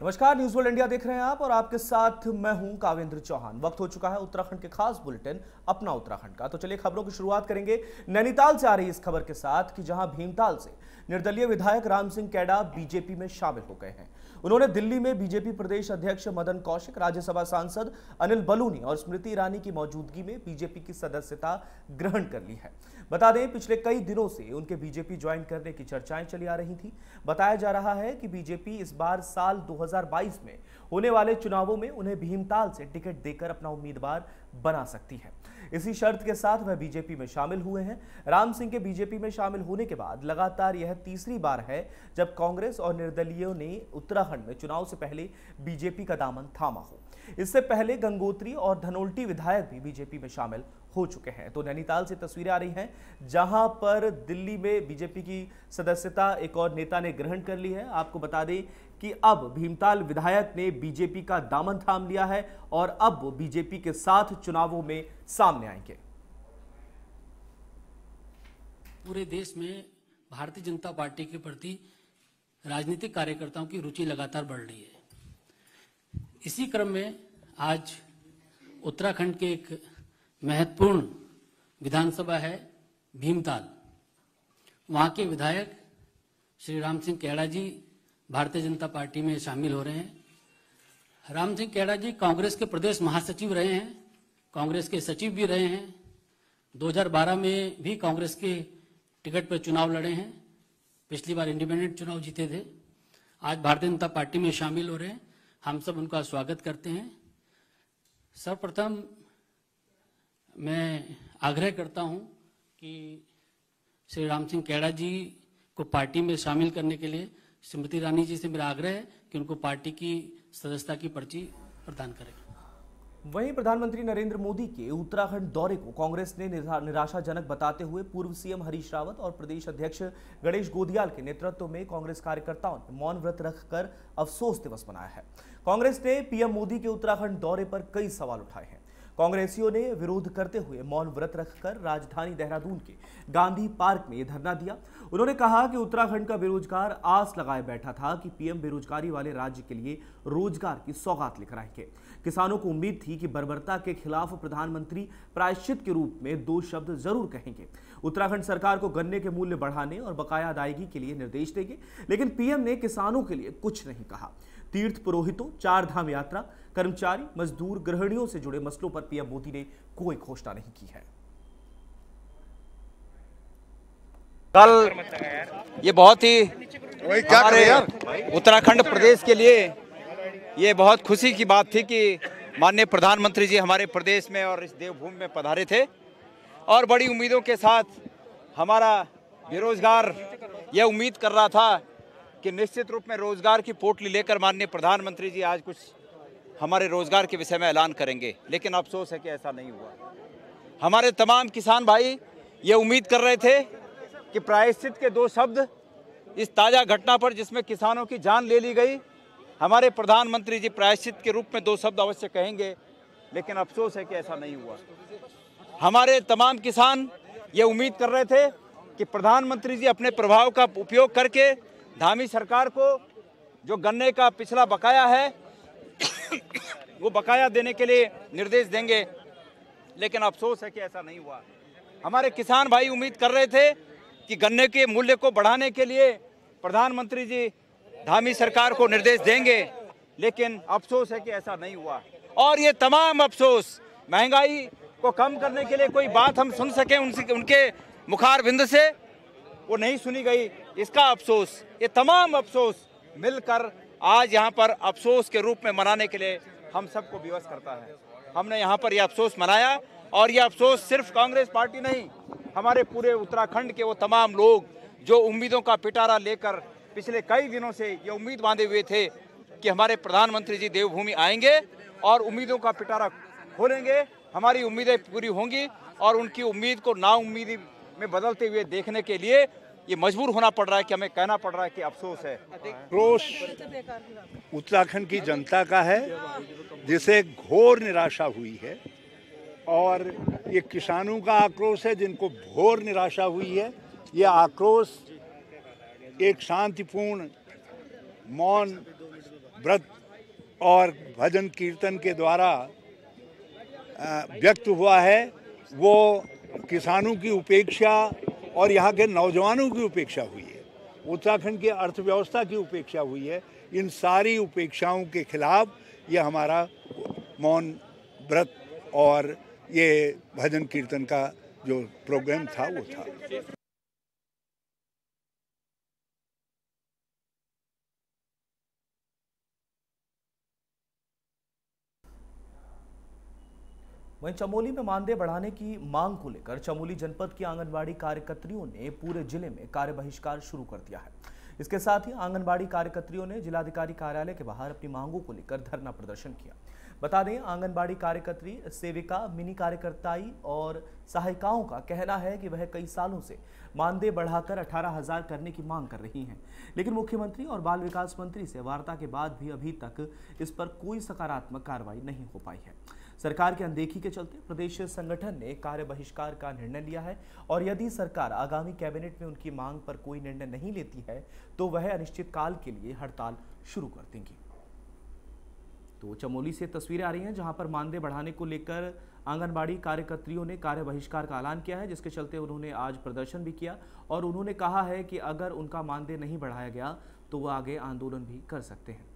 नमस्कार, news world India देख रहे हैं आप और आपके साथ मैं हूं कावेंद्र चौहान। वक्त हो चुका है उत्तराखंड के खास बुलेटिन अपना उत्तराखंड का। तो चलिए खबरों की शुरुआत करेंगे नैनीताल से आ रही इस खबर के साथ कि जहां भीमताल से निर्दलीय विधायक राम सिंह कैडा बीजेपी में शामिल हो गए हैं। उन्होंने दिल्ली में बीजेपी प्रदेश अध्यक्ष मदन कौशिक, राज्यसभा सांसद अनिल बलूनी और स्मृति ईरानी की मौजूदगी में बीजेपी की सदस्यता ग्रहण कर ली है। बता दें, पिछले कई दिनों से उनके बीजेपी ज्वाइन करने की चर्चाएं चली आ रही थी। बताया जा रहा है कि बीजेपी इस बार साल 2022 में होने वाले चुनावों में उन्हें भीमताल से टिकट देकर अपना उम्मीदवार बना सकती है। इसी शर्त के साथ वह बीजेपी में शामिल हुए हैं। राम सिंह के बीजेपी में शामिल होने के बाद लगातार यह तीसरी बार है जब कांग्रेस और निर्दलीयों ने उत्तराखंड में चुनाव से पहले बीजेपी का दामन थामा हो। इससे पहले गंगोत्री और धनोल्टी विधायक भी बीजेपी में शामिल हो चुके हैं। तो नैनीताल से तस्वीरें आ रही हैं जहां पर दिल्ली में बीजेपी की सदस्यता एक और नेता ने ग्रहण कर ली है। आपको बता दें कि अब भीमताल विधायक ने बीजेपी का दामन थाम लिया है और अब वो बीजेपी के साथ चुनावों में सामने आएंगे। पूरे देश में भारतीय जनता पार्टी के प्रति राजनीतिक कार्यकर्ताओं की रुचि लगातार बढ़ रही है। इसी क्रम में आज उत्तराखंड के एक महत्वपूर्ण विधानसभा है भीमताल। वहां के विधायक श्री राम सिंह कैडा जी भारतीय जनता पार्टी में शामिल हो रहे हैं। राम सिंह कैडा जी कांग्रेस के प्रदेश महासचिव रहे हैं, कांग्रेस के सचिव भी रहे हैं। 2012 में भी कांग्रेस के टिकट पर चुनाव लड़े हैं, पिछली बार इंडिपेंडेंट चुनाव जीते थे। आज भारतीय जनता पार्टी में शामिल हो रहे हैं। हम सब उनका स्वागत करते हैं। सर्वप्रथम मैं आग्रह करता हूं कि श्री राम सिंह कैडा जी को पार्टी में शामिल करने के लिए स्मृति ईरानी जी से मेरा आग्रह है कि उनको पार्टी की सदस्यता की पर्ची प्रदान करें। वहीं प्रधानमंत्री नरेंद्र मोदी के उत्तराखंड दौरे को कांग्रेस ने निराशाजनक बताते हुए पूर्व सीएम हरीश रावत और प्रदेश अध्यक्ष गणेश गोदियाल के नेतृत्व में कांग्रेस कार्यकर्ताओं ने मौन व्रत रखकर अफसोस दिवस मनाया है। कांग्रेस ने पीएम मोदी के उत्तराखंड दौरे पर कई सवाल उठाए हैं। कांग्रेसियों ने विरोध करते हुए मौन व्रत रखकर राजधानी देहरादून के गांधी पार्क में धरना दिया। उन्होंने कहा कि उत्तराखंड का बेरोजगार आस लगाए बैठा था कि पीएम बेरोजगारी वाले राज्य के लिए रोजगार की सौगात लेकर आएंगे। किसानों को उम्मीद थी कि बर्बरता के खिलाफ प्रधानमंत्री प्रायश्चित के रूप में 2 शब्द जरूर कहेंगे। उत्तराखंड सरकार को गन्ने के मूल्य बढ़ाने और बकाया अदायगी के लिए निर्देश देंगे, लेकिन पीएम ने किसानों के लिए कुछ नहीं कहा। तीर्थ पुरोहितों, 4 धाम यात्रा, कर्मचारी, मजदूर, गृहिणियों से जुड़े मसलों पर पीएम मोदी ने कोई घोषणा नहीं की है। कल ये बहुत ही हमारे उत्तराखंड प्रदेश के लिए ये बहुत खुशी की बात थी कि माननीय प्रधानमंत्री जी हमारे प्रदेश में और इस देवभूमि में पधारे थे और बड़ी उम्मीदों के साथ हमारा बेरोजगार यह उम्मीद कर रहा था कि निश्चित रूप में रोजगार की पोटली लेकर माननीय प्रधानमंत्री जी आज कुछ हमारे रोजगार के विषय में ऐलान करेंगे, लेकिन अफसोस है कि ऐसा नहीं हुआ। हमारे तमाम किसान भाई ये उम्मीद कर रहे थे कि प्रायश्चित के 2 शब्द इस ताज़ा घटना पर जिसमें किसानों की जान ले ली गई, हमारे प्रधानमंत्री जी प्रायश्चित के रूप में 2 शब्द अवश्य कहेंगे, लेकिन अफसोस है कि ऐसा नहीं हुआ। हमारे तमाम किसान ये उम्मीद कर रहे थे कि प्रधानमंत्री जी अपने प्रभाव का उपयोग करके धामी सरकार को जो गन्ने का पिछला बकाया है वो बकाया देने के लिए निर्देश देंगे, लेकिन अफसोस है कि ऐसा नहीं हुआ। हमारे किसान भाई उम्मीद कर रहे थे कि गन्ने के मूल्य को बढ़ाने के लिए प्रधानमंत्री जी धामी सरकार को निर्देश देंगे, लेकिन अफसोस है कि ऐसा नहीं हुआ। और ये तमाम अफसोस महंगाई को कम करने के लिए कोई बात हम सुन सकें उनके मुखार बिंद से वो नहीं सुनी गई, इसका अफसोस, ये तमाम अफसोस मिलकर आज यहाँ पर अफसोस के रूप में मनाने के लिए हम सबको विवश करता है। हमने यहाँ पर यह अफसोस मनाया और यह अफसोस सिर्फ कांग्रेस पार्टी नहीं, हमारे पूरे उत्तराखंड के वो तमाम लोग जो उम्मीदों का पिटारा लेकर पिछले कई दिनों से ये उम्मीद बांधे हुए थे कि हमारे प्रधानमंत्री जी देवभूमि आएंगे और उम्मीदों का पिटारा खोलेंगे, हमारी उम्मीदें पूरी होंगी और उनकी उम्मीद को नाउम्मीदी में बदलते हुए देखने के लिए ये मजबूर होना पड़ रहा है कि हमें कहना पड़ रहा है कि अफसोस है। आक्रोश उत्तराखंड की जनता का है जिसे घोर निराशा हुई है और ये किसानों का आक्रोश है जिनको घोर निराशा हुई है। ये आक्रोश एक शांतिपूर्ण मौन व्रत और भजन कीर्तन के द्वारा व्यक्त हुआ है वो किसानों की उपेक्षा और यहाँ के नौजवानों की उपेक्षा हुई है, उत्तराखंड की अर्थव्यवस्था की उपेक्षा हुई है। इन सारी उपेक्षाओं के खिलाफ ये हमारा मौन व्रत और ये भजन कीर्तन का जो प्रोग्राम था वो था। वहीं चमोली में मानदेय बढ़ाने की मांग को लेकर चमोली जनपद की आंगनबाड़ी कार्यकर्त्रियों ने पूरे जिले में कार्य बहिष्कार शुरू कर दिया है। इसके साथ ही आंगनबाड़ी कार्यकर्त्रियों ने जिलाधिकारी कार्यालय के बाहर अपनी मांगों को लेकर धरना प्रदर्शन किया। बता दें, आंगनबाड़ी कार्यकर्त्री, सेविका, मिनी कार्यकर्ताई और सहायिकाओं का कहना है कि वह कई सालों से मानदेय बढ़ाकर 18,000 करने की मांग कर रही हैं, लेकिन मुख्यमंत्री और बाल विकास मंत्री से वार्ता के बाद भी अभी तक इस पर कोई सकारात्मक कार्रवाई नहीं हो पाई है। सरकार की अनदेखी के चलते प्रदेश संगठन ने कार्य बहिष्कार का निर्णय लिया है और यदि सरकार आगामी कैबिनेट में उनकी मांग पर कोई निर्णय नहीं लेती है तो वह अनिश्चित काल के लिए हड़ताल शुरू कर देंगी। तो चमोली से तस्वीरें आ रही हैं जहां पर मानदेय बढ़ाने को लेकर आंगनबाड़ी कार्यकर्त्रियों ने कार्य बहिष्कार का ऐलान किया है, जिसके चलते उन्होंने आज प्रदर्शन भी किया और उन्होंने कहा है कि अगर उनका मानदेय नहीं बढ़ाया गया तो वो आगे आंदोलन भी कर सकते हैं।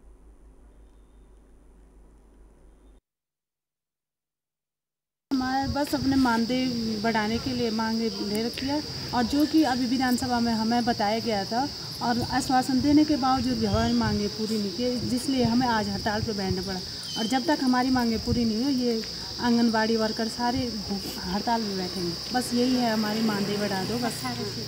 बस अपने मानदेय बढ़ाने के लिए मांग ले रखी है और जो कि अभी विधानसभा में हमें बताया गया था और आश्वासन देने के बावजूद भी हमारी मांगें पूरी नहीं की, जिसलिए हमें आज हड़ताल पर बैठना पड़ा। और जब तक हमारी मांगें पूरी नहीं हुई ये आंगनबाड़ी वर्कर सारे हड़ताल में बैठेंगे। बस यही है, हमारी मानदेय बढ़ा दो, बस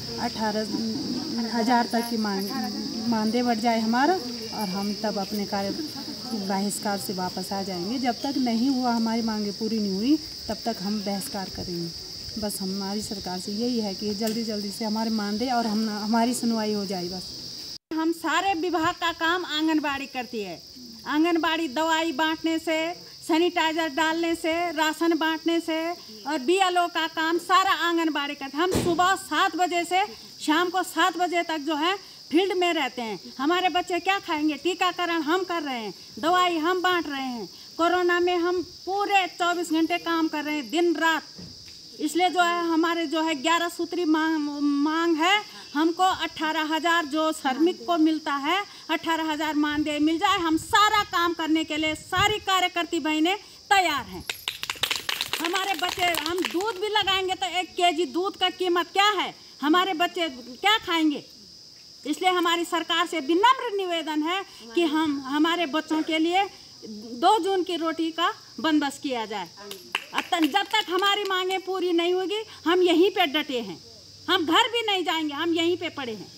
18,000 तक की मानदेय बढ़ जाए हमारा और हम तब अपने कार्य बहिष्कार से वापस आ जाएंगे। जब तक नहीं हुआ, हमारी मांगें पूरी नहीं हुई, तब तक हम बहिष्कार करेंगे। बस हमारी सरकार से यही है कि जल्दी जल्दी से हमारे मानदेय और हमारी सुनवाई हो जाए। बस हम सारे विभाग का काम आंगनबाड़ी करती है। आंगनबाड़ी दवाई बांटने से, सैनिटाइजर डालने से, राशन बांटने से और BLO का काम सारा आंगनबाड़ी करते हैं। हम सुबह 7 बजे से शाम को 7 बजे तक जो है फील्ड में रहते हैं। हमारे बच्चे क्या खाएंगे? टीकाकरण हम कर रहे हैं, दवाई हम बांट रहे हैं। कोरोना में हम पूरे 24 घंटे काम कर रहे हैं, दिन रात। इसलिए जो है हमारे जो है 11 सूत्री मांग है, हमको 18,000 जो श्रमिक को मिलता है 18,000 मानदेय मिल जाए। हम सारा काम करने के लिए सारी कार्यकर्ती बहनें तैयार हैं। हमारे बच्चे, हम दूध भी लगाएंगे तो 1 kg दूध का कीमत क्या है? हमारे बच्चे क्या खाएंगे? इसलिए हमारी सरकार से विनम्र निवेदन है कि हमारे बच्चों के लिए 2 जून की रोटी का बंदोबस्त किया जाए। जब तक हमारी मांगें पूरी नहीं होगी हम यहीं पे डटे हैं, हम घर भी नहीं जाएंगे, हम यहीं पे पड़े हैं।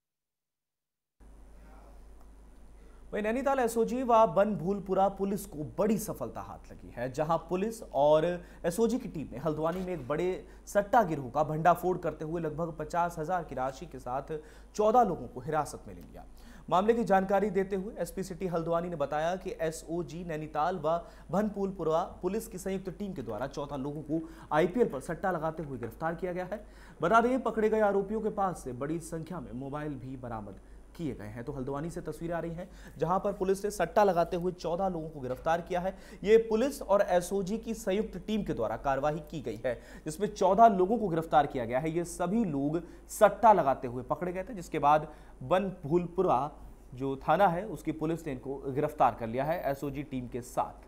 वहीं नैनीताल SOG व बनभूलपुरा पुलिस को बड़ी सफलता हाथ लगी है, जहां पुलिस और SOG की टीम ने हल्द्वानी में एक बड़े सट्टा गिरोह का भंडाफोड़ करते हुए लगभग 50,000 की राशि के साथ 14 लोगों को हिरासत में ले लिया। मामले की जानकारी देते हुए SP सिटी हल्द्वानी ने बताया कि SOG नैनीताल व बनभूलपुरा पुलिस की संयुक्त टीम के द्वारा 14 लोगों को IPL पर सट्टा लगाते हुए गिरफ्तार किया गया है। बता दें, पकड़े गए आरोपियों के पास से बड़ी संख्या में मोबाइल भी बरामद किए गए हैं। तो हल्द्वानी से तस्वीरें आ रही हैं जहां पर पुलिस ने सट्टा लगाते हुए 14 लोगों को गिरफ्तार किया है। ये पुलिस और SOG की संयुक्त टीम के द्वारा कार्रवाई की गई है, जिसमें 14 लोगों को गिरफ्तार किया गया है। ये सभी लोग सट्टा लगाते हुए पकड़े गए थे, जिसके बाद बनभूलपुरा जो थाना है उसकी पुलिस ने इनको गिरफ्तार कर लिया है SOG टीम के साथ।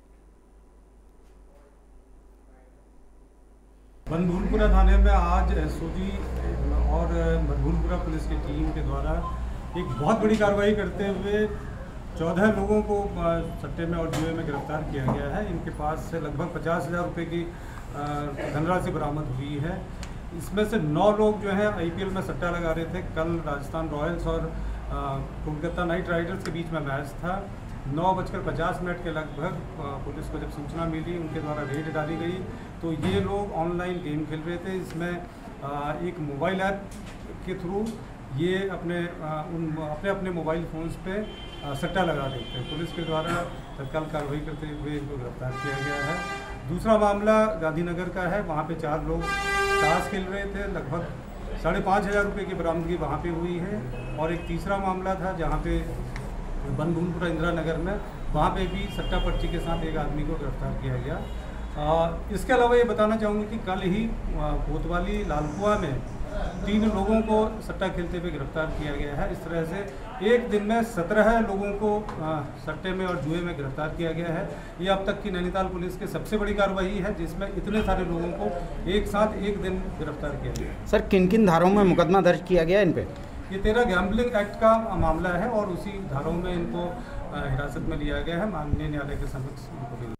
बनभूलपुरा थाने में आज SOG और बनभूलपुरा पुलिस की टीम के द्वारा एक बहुत बड़ी कार्रवाई करते हुए 14 लोगों को सट्टे में और जुए में गिरफ्तार किया गया है। इनके पास से लगभग 50,000 रुपये की धनराशि बरामद हुई है। इसमें से 9 लोग जो है IPL में सट्टा लगा रहे थे। कल राजस्थान रॉयल्स और कोलकाता नाइट राइडर्स के बीच में मैच था। 9:50 के लगभग पुलिस को जब सूचना मिली, उनके द्वारा रेड डाली गई तो ये लोग ऑनलाइन गेम खेल रहे थे। इसमें एक मोबाइल ऐप के थ्रू ये अपने मोबाइल फ़ोन्स पे सट्टा लगा देते हैं। पुलिस के द्वारा तत्काल कार्रवाई करते हुए इनको गिरफ्तार किया गया है। दूसरा मामला गांधीनगर का है, वहाँ पे 4 लोग ताश खेल रहे थे। लगभग 5,500 रुपये की बरामदगी वहाँ पे हुई है। और एक तीसरा मामला था जहाँ पे बनभूमपुरा इंदिरा नगर में, वहाँ पे भी सट्टा पर्ची के साथ एक आदमी को गिरफ्तार किया गया। इसके अलावा ये बताना चाहूँगी कि कल ही कोतवाली लालकुआ में 3 लोगों को सट्टा खेलते हुए गिरफ्तार किया गया है। इस तरह से एक दिन में 17 लोगों को सट्टे में और जुए में गिरफ्तार किया गया है। ये अब तक की नैनीताल पुलिस की सबसे बड़ी कार्रवाई है, जिसमें इतने सारे लोगों को एक साथ एक दिन गिरफ्तार किया गया। सर, किन किन धाराओं में मुकदमा दर्ज किया गया इन पे? ये 13 गैम्बलिंग एक्ट का मामला है और उसी धाराओं में इनको हिरासत में लिया गया है। माननीय न्यायालय के समक्ष इनको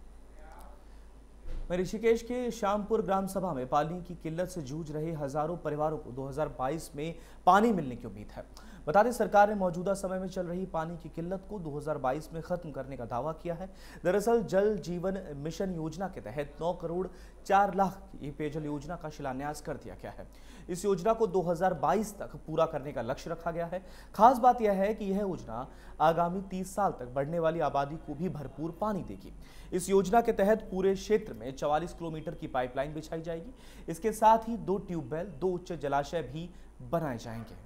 ऋषिकेश के श्यामपुर ग्राम सभा में पानी की किल्लत से जूझ रहे हजारों परिवारों को 2022 में पानी मिलने की उम्मीद है। बता दें, सरकार ने मौजूदा समय में चल रही पानी की किल्लत को 2022 में खत्म करने का दावा किया है। दरअसल जल जीवन मिशन योजना के तहत 9 करोड़ 4 लाख की पेयजल योजना का शिलान्यास कर दिया गया है। इस योजना को 2022 तक पूरा करने का लक्ष्य रखा गया है। खास बात यह है कि यह योजना आगामी 30 साल तक बढ़ने वाली आबादी को भी भरपूर पानी देगी। इस योजना के तहत पूरे क्षेत्र में 44 किलोमीटर की पाइपलाइन बिछाई जाएगी। इसके साथ ही 2 ट्यूबवेल, 2 उच्च जलाशय भी बनाए जाएंगे।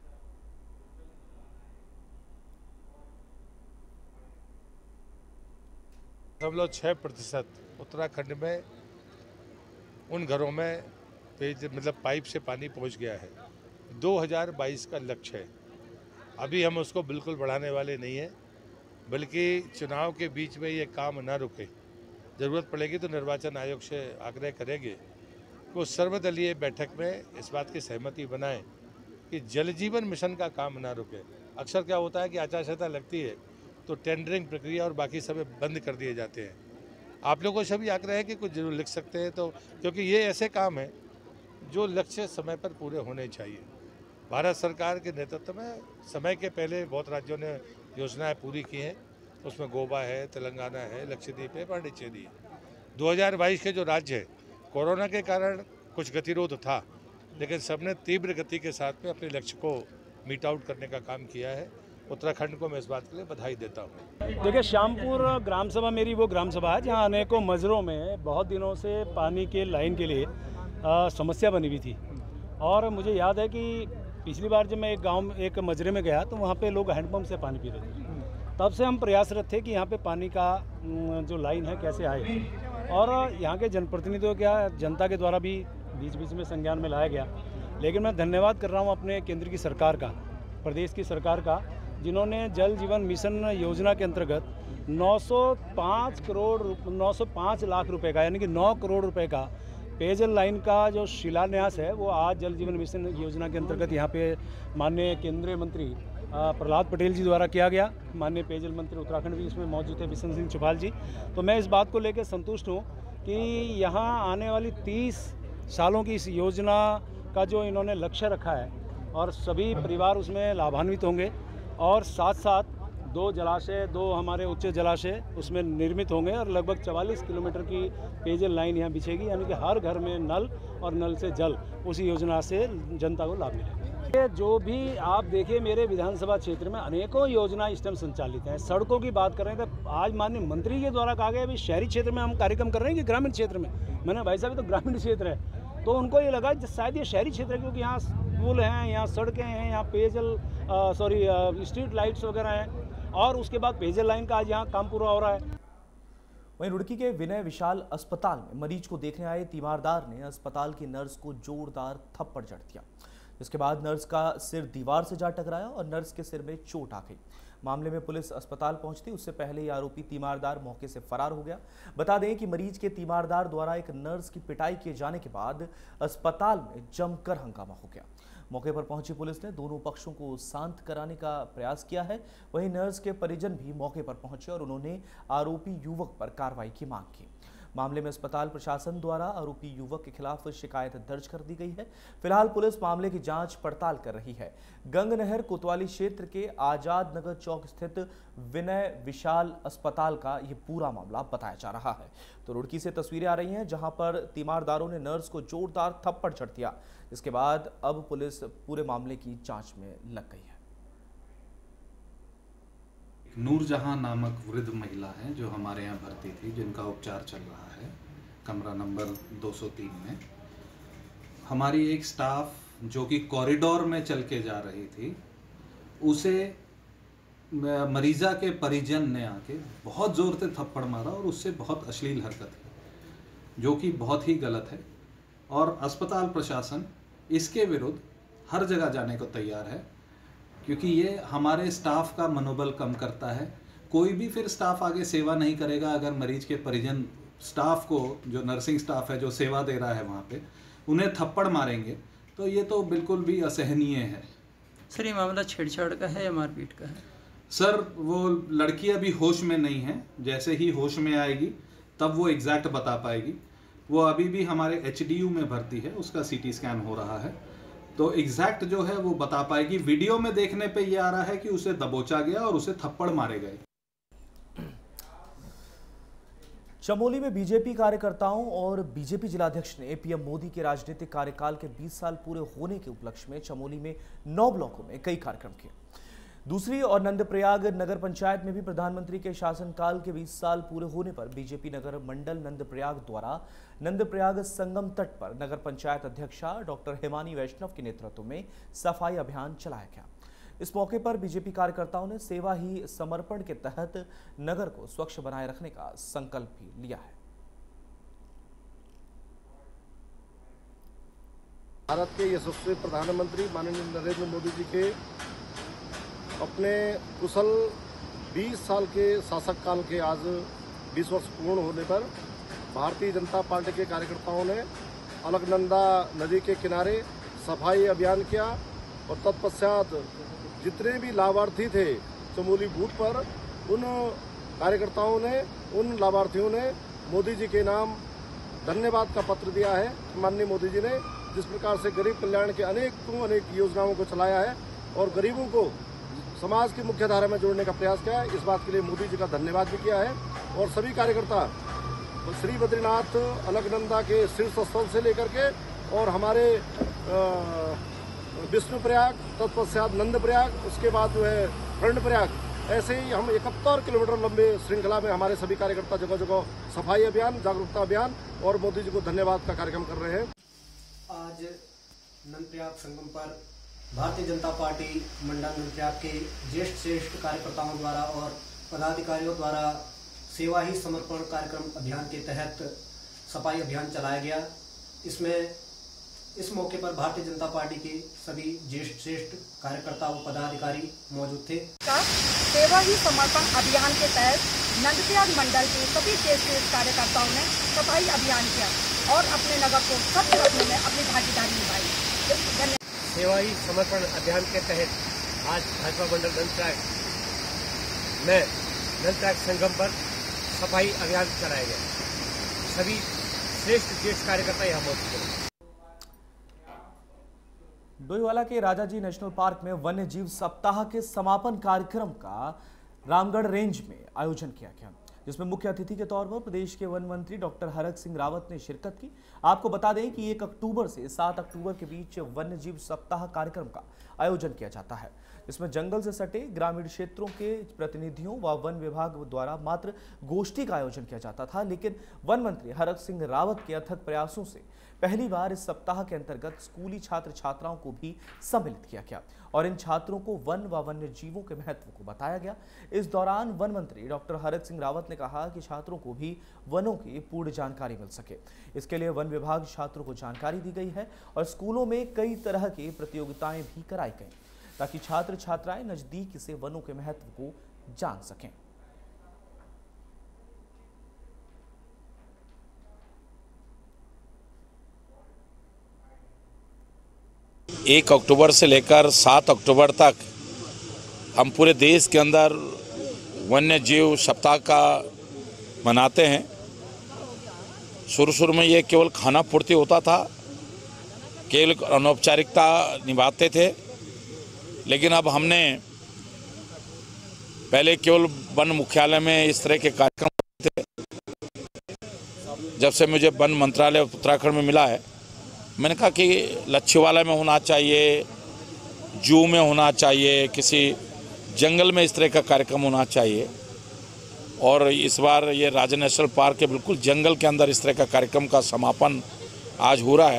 6% उत्तराखंड में उन घरों में पाइप से पानी पहुंच गया है। 2022 का लक्ष्य है। अभी हम उसको बिल्कुल बढ़ाने वाले नहीं हैं, बल्कि चुनाव के बीच में ये काम ना रुके। ज़रूरत पड़ेगी तो निर्वाचन आयोग से आग्रह करेंगे कि वो सर्वदलीय बैठक में इस बात की सहमति बनाएं कि जल जीवन मिशन का काम ना रुके। अक्सर क्या होता है कि आचार संहिता लगती है तो टेंडरिंग प्रक्रिया और बाकी सब बंद कर दिए जाते हैं। आप लोगों से भी आग्रह है कि कुछ जरूर लिख सकते हैं, तो क्योंकि ये ऐसे काम है जो लक्ष्य समय पर पूरे होने चाहिए। भारत सरकार के नेतृत्व में समय के पहले बहुत राज्यों ने योजनाएं पूरी की हैं। उसमें गोवा है, तेलंगाना है, लक्षद्वीप है, पांडिचेरी है। 2022 के जो राज्य है, कोरोना के कारण कुछ गतिरोध था, लेकिन सबने तीव्र गति के साथ में अपने लक्ष्य को मीट आउट करने का काम किया है। उत्तराखंड को मैं इस बात के लिए बधाई देता हूँ। देखिए, श्यामपुर ग्राम सभा मेरी वो ग्राम सभा है जहाँ अनेकों मजरों में बहुत दिनों से पानी के लाइन के लिए समस्या बनी हुई थी। और मुझे याद है कि पिछली बार जब मैं एक मजरे में गया तो वहाँ पे लोग हैंडपम्प से पानी पी रहे थे। तब से हम प्रयासरत थे कि यहाँ पे पानी का जो लाइन है कैसे आए, और यहाँ के जनप्रतिनिधियों क्या जनता के द्वारा भी बीच बीच में संज्ञान में लाया गया। लेकिन मैं धन्यवाद कर रहा हूँ अपने केंद्र की सरकार का, प्रदेश की सरकार का, जिन्होंने जल जीवन मिशन योजना के अंतर्गत 905 लाख रुपए का, यानी कि 9 करोड़ रुपए का पेयजल लाइन का जो शिलान्यास है वो आज जल जीवन मिशन योजना के अंतर्गत यहाँ पे माननीय केंद्रीय मंत्री प्रहलाद पटेल जी द्वारा किया गया। माननीय पेयजल मंत्री उत्तराखंड भी इसमें मौजूद थे, बिशन सिंह चुफाल जी। तो मैं इस बात को लेकर संतुष्ट हूँ कि यहाँ आने वाली 30 सालों की इस योजना का जो इन्होंने लक्ष्य रखा है और सभी परिवार उसमें लाभान्वित होंगे, और साथ साथ 2 जलाशय, 2 हमारे उच्च जलाशय उसमें निर्मित होंगे, और लगभग 44 किलोमीटर की पेयजल लाइन यहाँ बिछेगी, यानी कि हर घर में नल और नल से जल, उस योजना से जनता को लाभ मिलेगा। जो भी आप देखिए, मेरे विधानसभा क्षेत्र में अनेकों योजना इस टाइम संचालित हैं। सड़कों की बात कर रहे हैं तो आज माननीय मंत्री के द्वारा कहा गया अभी शहरी क्षेत्र में हम कार्यक्रम कर रहे हैं कि ग्रामीण क्षेत्र में। मैंने भाई साहब, तो ग्रामीण क्षेत्र है, तो उनको ये लगा शायद ये शहरी क्षेत्र है, क्योंकि यहाँ पुल हैं, यहाँ सड़कें हैं, यहाँ पेयजल स्ट्रीट लाइट्स वगैरह हैं, और उसके बाद पेयजल लाइन का आज यहाँ काम पूरा हो रहा है। वहीं रुड़की के विनय विशाल अस्पताल में मरीज को देखने आए तीमारदार ने अस्पताल की नर्स को जोरदार थप्पड़ जड़ दिया, जिसके बाद नर्स का सिर दीवार से जा टकराया और नर्स के सिर में चोट आ गई। मामले में पुलिस अस्पताल पहुंचती उससे पहले ही आरोपी तीमारदार मौके से फरार हो गया। बता दें कि मरीज के तीमारदार द्वारा एक नर्स की पिटाई किए जाने के बाद अस्पताल में जमकर हंगामा हो गया। मौके पर पहुंची पुलिस ने दोनों पक्षों को शांत कराने का प्रयास किया है। वहीं नर्स के परिजन भी मौके पर पहुंचे और उन्होंने आरोपी युवक पर कार्रवाई की मांग की। मामले में अस्पताल प्रशासन द्वारा आरोपी युवक के खिलाफ शिकायत दर्ज कर दी गई है। फिलहाल पुलिस मामले की जांच पड़ताल कर रही है। गंगनहर कोतवाली क्षेत्र के आजाद नगर चौक स्थित विनय विशाल अस्पताल का ये पूरा मामला बताया जा रहा है। तो रुड़की से तस्वीरें आ रही हैं जहां पर तीमारदारों ने नर्स को जोरदार थप्पड़ जड़ दिया। इसके बाद अब पुलिस पूरे मामले की जांच में लग गई है। नूरजहां नामक वृद्ध महिला है जो हमारे यहाँ भर्ती थी, जिनका उपचार चल रहा है कमरा नंबर 203 में। हमारी एक स्टाफ जो कि कॉरिडोर में चल के जा रही थी, उसे मरीजा के परिजन ने आके बहुत ज़ोर से थप्पड़ मारा और उससे बहुत अश्लील हरकत की, जो कि बहुत ही गलत है। और अस्पताल प्रशासन इसके विरुद्ध हर जगह जाने को तैयार है, क्योंकि ये हमारे स्टाफ का मनोबल कम करता है। कोई भी फिर स्टाफ आगे सेवा नहीं करेगा अगर मरीज के परिजन स्टाफ को, जो नर्सिंग स्टाफ है जो सेवा दे रहा है वहाँ पे, उन्हें थप्पड़ मारेंगे, तो ये तो बिल्कुल भी असहनीय है। सर, ये मामला छेड़छाड़ का है या मारपीट का है? सर, वो लड़की अभी होश में नहीं है, जैसे ही होश में आएगी तब वो एग्जैक्ट बता पाएगी। वो अभी भी हमारे HDU में भर्ती है, उसका CT स्कैन हो रहा है, तो एग्जैक्ट जो है वो बता पाएगी। वीडियो में देखने पे ये आ रहा है कि उसे दबोचा गया और उसे थप्पड़ मारे गए। चमोली में बीजेपी कार्यकर्ताओं और बीजेपी जिलाध्यक्ष ने PM मोदी के राजनीतिक कार्यकाल के 20 साल पूरे होने के उपलक्ष्य में चमोली में 9 ब्लॉकों में कई कार्यक्रम किए। दूसरी और नंदप्रयाग नगर पंचायत में भी प्रधानमंत्री के शासनकाल के 20 साल पूरे होने पर बीजेपी नगर मंडल नंदप्रयाग द्वारा नंदप्रयाग संगम तट पर नगर पंचायत अध्यक्षा डॉक्टर हेमानी वैष्णव के नेतृत्व में सफाई अभियान चलाया गया। इस मौके पर बीजेपी कार्यकर्ताओं ने सेवा ही समर्पण के तहत नगर को स्वच्छ बनाए रखने का संकल्प भी लिया है। भारत के यशस्वी प्रधानमंत्री माननीय नरेंद्र मोदी जी के अपने कुशल 20 साल के शासक काल के आज 20 वर्ष पूर्ण होने पर भारतीय जनता पार्टी के कार्यकर्ताओं ने अलकनंदा नदी के किनारे सफाई अभियान किया और तत्पश्चात जितने भी लाभार्थी थे चमोली बूथ पर, उन कार्यकर्ताओं ने, उन लाभार्थियों ने मोदी जी के नाम धन्यवाद का पत्र दिया है। माननीय मोदी जी ने जिस प्रकार से गरीब कल्याण के अनेक योजनाओं को चलाया है और गरीबों को समाज की मुख्य धारा में जोड़ने का प्रयास किया है, इस बात के लिए मोदी जी का धन्यवाद भी किया है। और सभी कार्यकर्ता श्री बद्रीनाथ अलकनंदा के शीर्ष स्थल से लेकर के और हमारे विष्णुप्रयाग, तत्पश्चात नंदप्रयाग, उसके बाद जो है कर्णप्रयाग, ऐसे ही हम 71 किलोमीटर लंबे श्रृंखला में हमारे सभी कार्यकर्ता जगह जगह सफाई अभियान, जागरूकता अभियान और मोदी जी को धन्यवाद का कार्यक्रम कर रहे हैं। आज नंदप्रयाग संगम पर भारतीय जनता पार्टी मंडल नंदप्रयाग के श्रेष्ठ कार्यकर्ताओं द्वारा और पदाधिकारियों द्वारा सेवा ही समर्पण कार्यक्रम अभियान के तहत सफाई अभियान चलाया गया। इसमें इस मौके पर भारतीय जनता पार्टी के सभी श्रेष्ठ कार्यकर्ता व पदाधिकारी मौजूद थे। सेवा ही समर्पण अभियान के तहत नंदप्रयाग मंडल के सभी श्रेष्ठ कार्यकर्ताओं ने सफाई अभियान किया और अपने नगर को स्वच्छ रखने में अपनी भागीदारी निभाई। सेवा ही समर्पण अभियान के तहत आज भाजपा मंडल नंदप्रयाग में नंदप्रयाग संगम पर सफाई अभियान चलाया गया। सभी श्रेष्ठ कार्यकर्ता यहाँ मौजूद हैं। डोईवाला के राजाजी नेशनल पार्क में वन्य जीव सप्ताह के समापन कार्यक्रम का रामगढ़ रेंज में आयोजन किया गया, जिसमें मुख्य अतिथि के तौर पर प्रदेश के वन मंत्री डॉक्टर हरक सिंह रावत ने शिरकत की। आपको बता दें कि 1 अक्टूबर से 7 अक्टूबर के बीच वन्य जीव सप्ताह कार्यक्रम का आयोजन किया जाता है, जिसमें जंगल से सटे ग्रामीण क्षेत्रों के प्रतिनिधियों व वन विभाग द्वारा मात्र गोष्ठी का आयोजन किया जाता था, लेकिन वन मंत्री हरक सिंह रावत के अथक प्रयासों से पहली बार इस सप्ताह के अंतर्गत स्कूली छात्र छात्राओं को भी सम्मिलित किया गया और इन छात्रों को वन व वन्य जीवों के महत्व को बताया गया। इस दौरान वन मंत्री डॉक्टर हरक सिंह रावत ने कहा कि छात्रों को भी वनों की पूर्ण जानकारी मिल सके, इसके लिए वन विभाग छात्रों को जानकारी दी गई है और स्कूलों में कई तरह की प्रतियोगिताएं भी कराई गई ताकि छात्र छात्राएं नजदीक से वनों के महत्व को जान सकें। 1 अक्टूबर से लेकर 7 अक्टूबर तक हम पूरे देश के अंदर वन्य जीव सप्ताह का मनाते हैं। शुरू में ये केवल खाना पूर्ति होता था, केवल अनौपचारिकता निभाते थे, लेकिन अब हमने पहले केवल वन मुख्यालय में इस तरह के कार्यक्रम होते थे। जब से मुझे वन मंत्रालय उत्तराखंड में मिला है, मैंने कहा कि लच्छीवाला में होना चाहिए, जू में होना चाहिए, किसी जंगल में इस तरह का कार्यक्रम होना चाहिए। और इस बार ये राजा नेशनल पार्क के बिल्कुल जंगल के अंदर इस तरह का कार्यक्रम का समापन आज हो रहा है।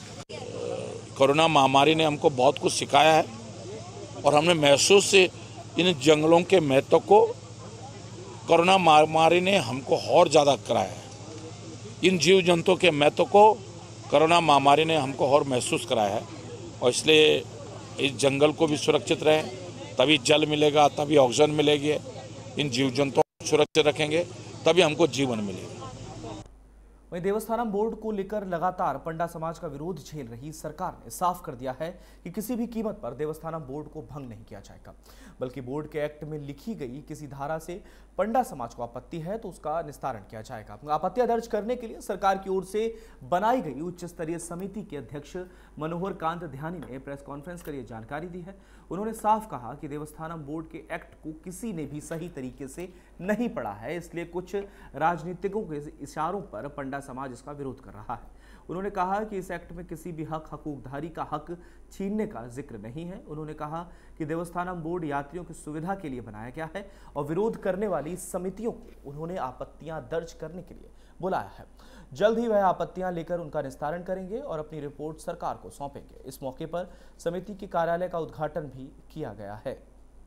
कोरोना महामारी ने हमको बहुत कुछ सिखाया है और हमने महसूस इन जंगलों के महत्व को कोरोना महामारी ने हमको और ज़्यादा कराया है। इन जीव जंतुओं के महत्व को कोरोना महामारी ने हमको और महसूस कराया है, और इसलिए इस जंगल को भी सुरक्षित रहें, तभी जल मिलेगा, तभी ऑक्सीजन मिलेगी। इन जीव जंतुओं को सुरक्षित रखेंगे तभी हमको जीवन मिलेगा। वहीं देवस्थानम बोर्ड को लेकर लगातार पंडा समाज का विरोध झेल रही सरकार ने साफ कर दिया है कि किसी भी कीमत पर देवस्थानम बोर्ड को भंग नहीं किया जाएगा, बल्कि बोर्ड के एक्ट में लिखी गई किसी धारा से पंडा समाज को आपत्ति है तो उसका निस्तारण किया जाएगा। आपत्तियां दर्ज करने के लिए सरकार की ओर से बनाई गई उच्च स्तरीय समिति के अध्यक्ष मनोहर कांत ध्यानी ने प्रेस कॉन्फ्रेंस कर यह जानकारी दी है। उन्होंने साफ कहा कि देवस्थानम बोर्ड के एक्ट को किसी ने भी सही तरीके से नहीं पढ़ा है, इसलिए कुछ राजनीतिकों के इशारों पर पंडा समाज इसका विरोध कर रहा है। उन्होंने कहा कि इस एक्ट में किसी भी हकूकधारी का हक छीनने का जिक्र नहीं है। उन्होंने कहा कि देवस्थानम बोर्ड यात्रियों की सुविधा के लिए बनाया गया है और विरोध करने वाली समितियों को उन्होंने आपत्तियां दर्ज करने के लिए बुलाया है। जल्द ही वह आपत्तियां लेकर उनका निस्तारण करेंगे और अपनी रिपोर्ट सरकार को सौंपेंगे। इस मौके पर समिति के कार्यालय का उद्घाटन भी किया गया है।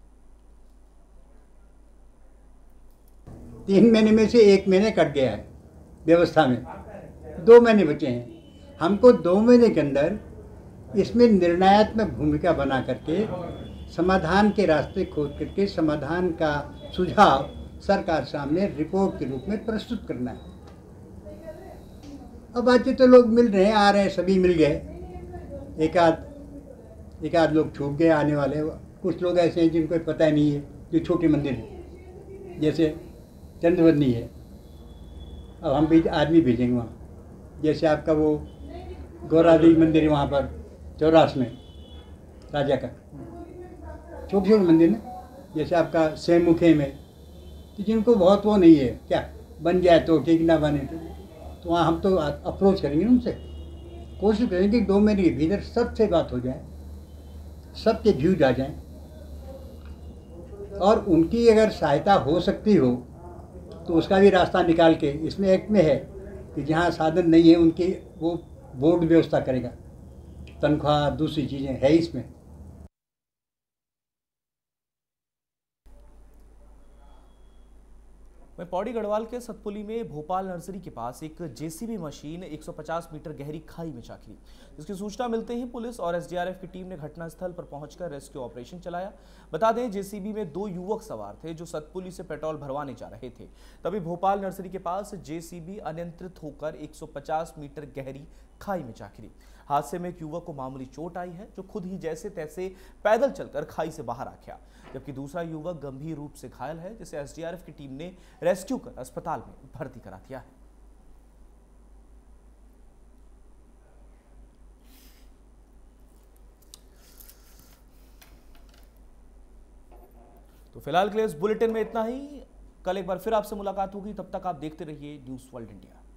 3 महीने में से 1 महीने कट गया है व्यवस्था में, 2 महीने बचे हैं। हमको 2 महीने के अंदर इसमें निर्णयात्मक भूमिका बना करके समाधान के रास्ते खोज करके समाधान का सुझाव सरकार सामने रिपोर्ट के रूप में प्रस्तुत करना है। अब आज तो लोग मिल रहे हैं, आ रहे हैं, सभी मिल गए। एक आध लोग छूट गए आने वाले। कुछ लोग ऐसे हैं जिनको पता ही नहीं है, जो छोटे मंदिर है, जैसे चंद्रवदनी है। अब हम भी आदमी भेजेंगे वहाँ, जैसे आपका वो गौरादेवी मंदिर है वहाँ पर चौरास में राजा का, छोटे छोटे मंदिर ना, जैसे आपका सेमुखे में, तो जिनको बहुत वो नहीं है, क्या बन जाए तो ठीक, ना बने तो वहाँ हम तो अप्रोच करेंगे उनसे, कोशिश करेंगे कि 2 महीने के भीतर सबसे बात हो जाए, सबके व्यूज आ जाएं, और उनकी अगर सहायता हो सकती हो तो उसका भी रास्ता निकाल के, इसमें एक्ट में है कि जहाँ साधन नहीं है उनकी वो बोर्ड व्यवस्था करेगा, तनख्वाह दूसरी चीज़ें है इसमें। पौड़ी गढ़वाल के सतपुली में भोपाल नर्सरी के पास एक जेसीबी मशीन 150 मीटर गहरी खाई में जा गिरी, जिसकी सूचना मिलते ही पुलिस और एसडीआरएफ की टीम ने घटनास्थल पर पहुंचकर रेस्क्यू ऑपरेशन चलाया। बता दें, जेसीबी में 2 युवक सवार थे जो सतपुली से पेट्रोल भरवाने जा रहे थे। तभी भोपाल नर्सरी के पास जेसीबी अनियंत्रित होकर 150 मीटर गहरी खाई में जा गिरी। हादसे में एक युवक को मामूली चोट आई है, जो खुद ही जैसे तैसे पैदल चलकर खाई से बाहर आ गया, जबकि दूसरा युवक गंभीर रूप से घायल है, जिसे एसडीआरएफ की टीम ने रेस्क्यू कर अस्पताल में भर्ती करा दिया है। तो फिलहाल के लिए इस बुलेटिन में इतना ही। कल एक बार फिर आपसे मुलाकात होगी, तब तक आप देखते रहिए न्यूज़ वर्ल्ड इंडिया।